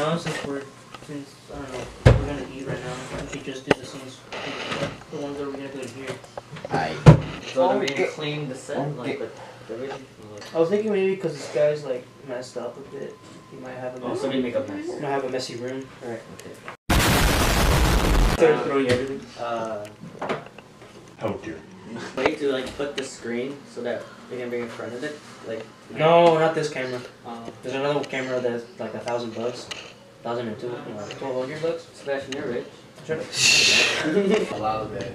know, since I don't know, we're gonna eat right now. We should just do the scenes, the ones that we're gonna do in here. So are we gonna clean the set, like everything? I was thinking maybe because this guy's like messed up a bit, he might have a mess. So we make a mess. Might have a messy room. Alright. Okay. Start throwing everything. Oh dear. Way to like put the screen so that we can be in front of it, like. No, not this camera. There's another camera that's like $1,000, $1,200. Sebastian, you're rich. Sure. Allow that.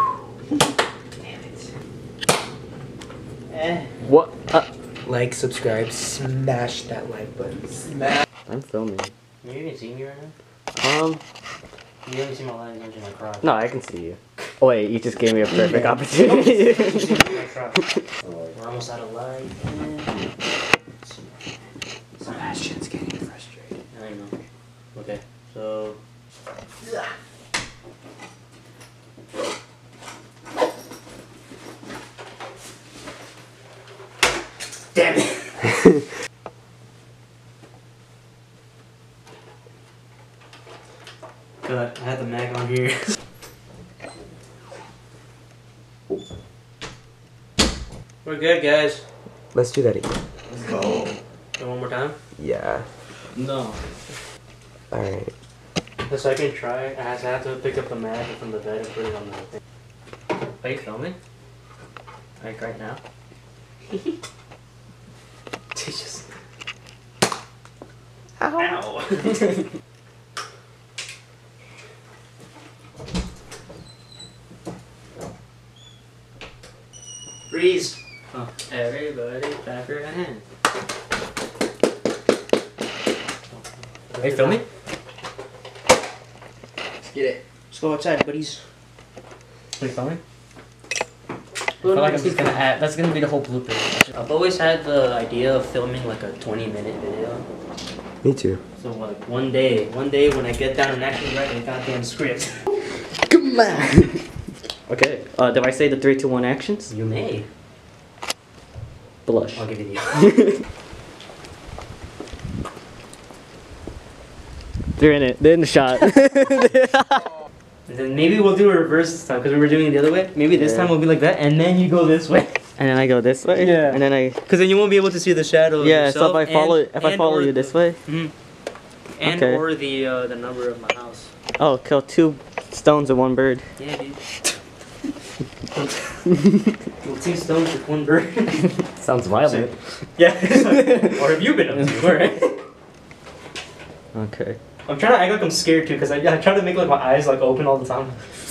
Damn it. What? Like, subscribe, smash that like button. Smash. I'm filming. You even see me right now? You haven't seen my line, you my cry. No, I can see you. Oh wait, you just gave me a perfect opportunity. We're almost out of light. Sebastian's getting frustrated. I know. Okay, so. Damn it! God, I had the mag on here. We're good, guys. Let's do that again. Let's go. Do one more time? Yeah. No. Alright. The second try, I have to pick up the mag from the bed and put it on the thing. Are you filming? Like right now? Jesus. Ow. Ow. Freeze. Oh, everybody clap your hands. Are you filming? Let's get it. Let's go outside, buddies. Are you filming? I feel like I'm just gonna add, that's gonna be the whole blooper. I've always had the idea of filming like a 20-minute video. Me too. So like one day when I get down and actually write a goddamn script. Come on! Okay, do I say the 3, 2, 1 actions? You may. Blush. I'll give you the. They're in it. They're in the shot. And then maybe we'll do a reverse this time because we were doing it the other way. Maybe this time we'll be like that, and then you go this way. And then I go this way. Yeah. And then I. Because then you won't be able to see the shadow. Of Yeah. yourself So if I follow you this way. And Okay. or the number of my house. Oh, kill 2 stones with 1 bird. Yeah, dude. Kill 2 stones with 1 bird. Sounds violent. Yeah. Or have you been up to? Alright. Okay. I'm trying to act like I'm scared too, because I try to make like my eyes like open all the time.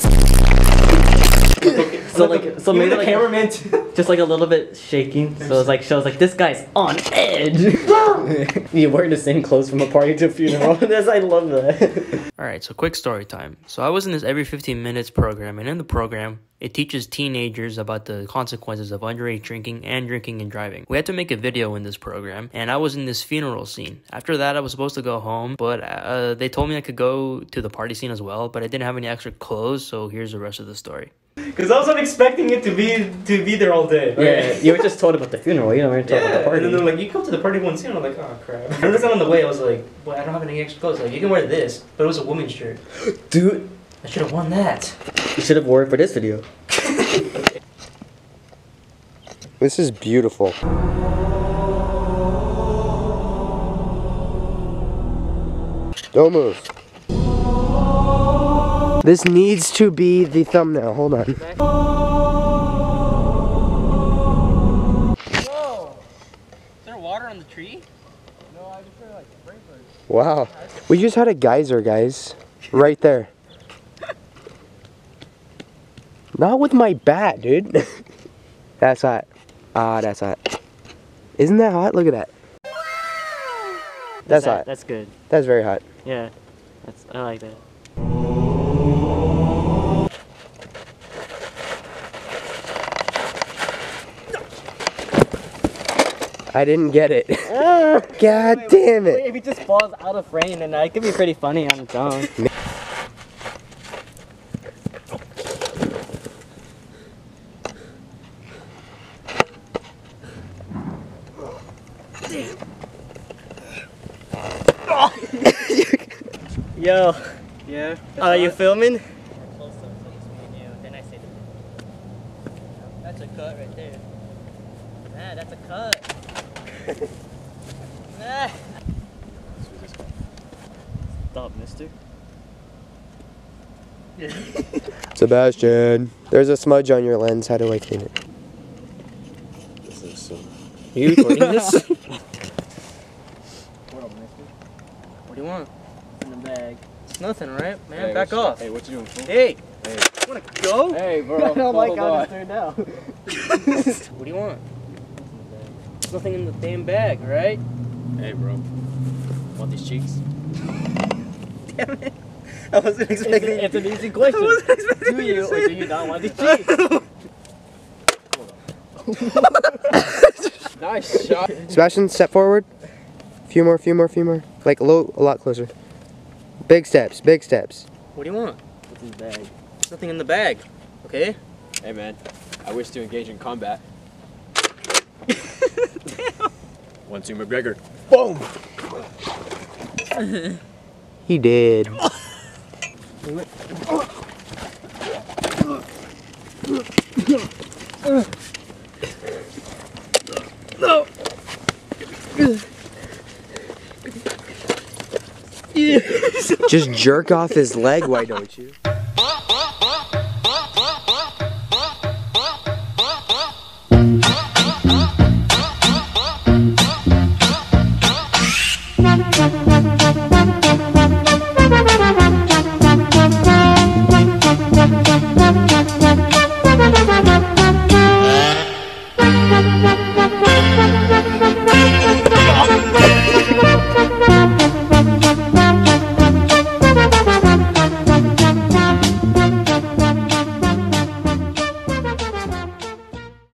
So maybe the like cameraman too. just like a little bit shaking. So it's like shows like this guy's on edge. You wearing the same clothes from a party to a funeral. I love that. Alright, so quick story time. So I was in this every 15 minutes program, and in the program, it teaches teenagers about the consequences of underage drinking and driving. We had to make a video in this program, and I was in this funeral scene. After that, I was supposed to go home, but they told me I could go to the party scene as well, but I didn't have any extra clothes, so here's the rest of the story. Because I wasn't expecting it to be there all day. Right? Yeah, you were just told about the funeral. You know, we were told about the party. And then they're like, you come to the party once, and I'm like, oh crap. I noticed that on the way, I was like, well, I don't have any extra clothes. Like, you can wear this, but it was a woman's shirt. Dude, I should have worn that. you should have worn it for this video. This is beautiful. Don't move. This needs to be the thumbnail. Hold on. Whoa! Is there water on the tree? No, I just heard like sprinklers. Wow. We just had a geyser, guys. Right there. Not with my bat, dude. That's hot. Ah, that's hot. Isn't that hot? Look at that. That's hot. That's good. That's very hot. Yeah, I like that. I didn't get it. God damn it. If he just falls out of frame, then it could be pretty funny on its own. Yo. Yeah. Are you filming? That's a cut right there. Nah, that's a cut. Nah. Stop, mister. Sebastian, there's a smudge on your lens. How do I clean it? Are you recording this? What do you want? In the bag. It's nothing, right? Man, Hey, back off. Hey, what you doing, fool? Hey, Hey. wanna go? Hey, bro. I don't like hold how on. this turned out. What do you want? There's nothing in the damn bag, right? Hey, bro. Want these cheeks? Damn it. I wasn't expecting It's an easy question. I wasn't expecting Do you you to or say do you not want these cheeks? Nice shot. Sebastian, step forward. Few more. Like a lot closer. Big steps. What do you want? What's in the bag? There's nothing in the bag, okay? Hey, man. I wish to engage in combat. 1-2 McGregor. Boom! He did. No. Just jerk off his leg, why don't you?